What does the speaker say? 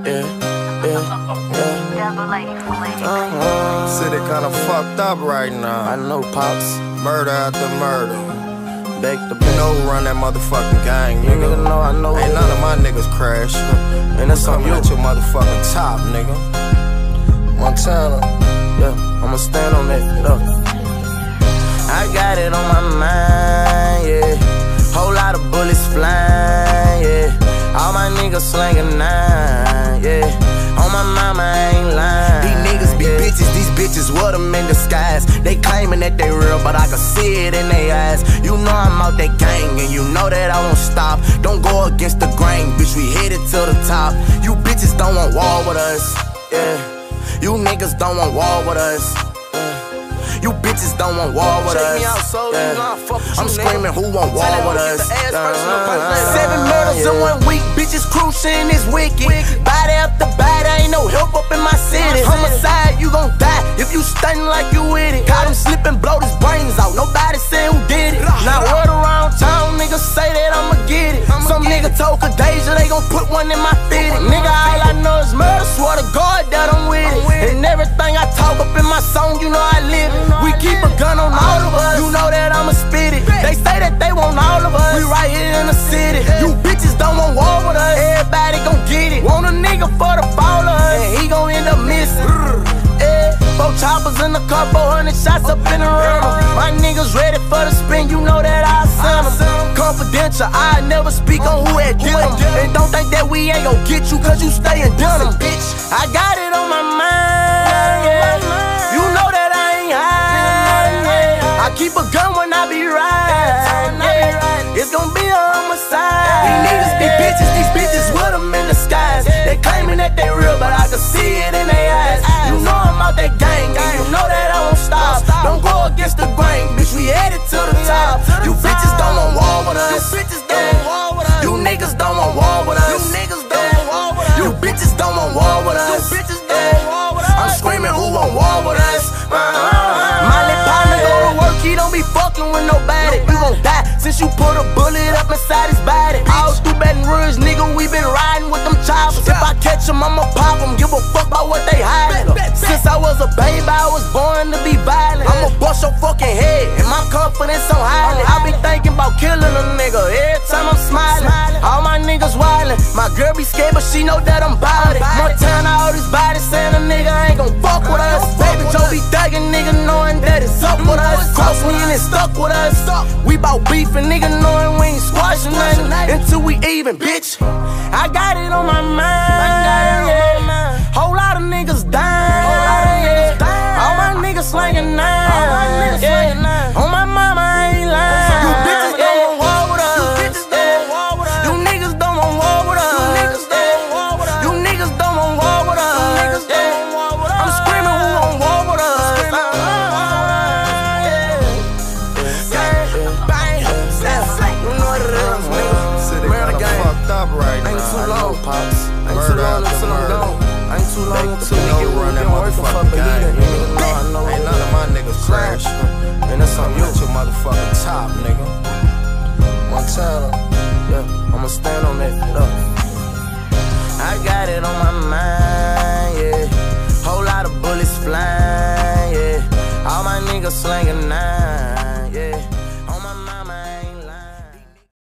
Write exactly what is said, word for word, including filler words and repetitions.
yeah, yeah, yeah. Uh-huh. City kinda fucked up right now. I know, Pops. Murder after murder. Back to back. You know who run that motherfucking gang, You nigga. nigga know I know. Ain't none of my niggas crash. And that's on Coming you. at your motherfucking top, nigga. Montana. Yeah, I'ma stand on that. Look. I got it on my mind, yeah. Whole lot of bullets flying, yeah. All my niggas slanging nine, yeah. On my mama, I ain't lying. These niggas be yeah. bitches, these bitches were them in disguise. They claiming that they real, but I can see it in their eyes. You know I'm out that gang, and you know that I won't stop. Don't go against the grain, bitch, we headed to the top. You bitches don't want war with us, yeah. You niggas don't want war with us, yeah. You bitches don't want war with Check us. me out, so yeah. you know I fuck with I'm you, screaming, nigga. who want war Tell with them us? get the ass first in the Uh-huh. place. Seven murders in one week, bitches cruising is wicked. Body after body, ain't no help up in my city. Homicide, you gon' die if you stunning like you with it. Got him slipping, blow his brains out. Nobody said who did it. Now word around town, niggas say that I'ma get it. Some nigga told Kadeja they gon' put one in my fitted. Nigga, all I know is murder. Swear to God that I'm with it. And everything I talk up in my song, you know I live it. We keep a gun on all of us. You know that I'ma spit it. They say that they want all of us. We right here in the city. You bitches don't want war with us. Everybody gon' get it. Want a nigga for the fall of us, and he gon' end up missing. Yeah, four choppers in the car, four hundred shots up in the rental. My niggas ready for the spin, you know that I send them. Confidential, I never speak on who had did them. And don't think that we ain't gon' get you, cause you stay in denim. Bitch, I got it on my mind, yeah. You know that I ain't high, yeah. I keep a gun when I be riding, yeah. It's gon' be a homicide. These niggas be bitches, these bitches with them in the skies. They claiming that they real, but I can see it in their eyes. You know I'm out that gang, and you know that I won't stop. Don't go against the grain, bitch, we headed to the top. You bitches don't want war with us. You niggas don't want war with us. You bitches don't want war with us. I'm screaming, who want war with us? My lip partner go to work, he don't be fucking with nobody. You gon' die since you put a bullet up inside his body. All through Baton Rouge, nigga, we been riding with them choppers. If I catch them, I'ma pop them. Give a fuck about what they hiding. Since I was a baby, I was born to be violent. I'ma bust your fucking head, and my confidence so high. I be thinking about killing a nigga every time I'm smiling. All my niggas wildin'. My girl be scared, but she know that I'm bout it. Montana, all these bodies saying a nigga ain't gon' fuck with us. Baby Joe be thuggin', nigga knowing that it's up with us. Cross me and it's stuck with us. We bout beef and nigga knowing we ain't squashing nothing until we even, bitch. I got it on my mind, yeah. Whole lot of niggas dying, yeah. All my niggas slanging nine, yeah. On my mama, I ain't lying. You bitches don't want war with us. You niggas don't want war with us. You niggas don't want war with us. I'm screaming, who want war with us? Right ain't now. too long, Pops. Ain't Murder too long after until I'm murder. gone. Ain't too long Back until to we no get run what we that been working for, motherfucking believe gang. that. You nigga know I know. Ain't none of my niggas crash. And that's on you. At your motherfucking top, nigga. Montana. Yeah, I'ma stand on that. Look. I got it on my mind, yeah. Whole lot of bullets flying, yeah. All my niggas slanging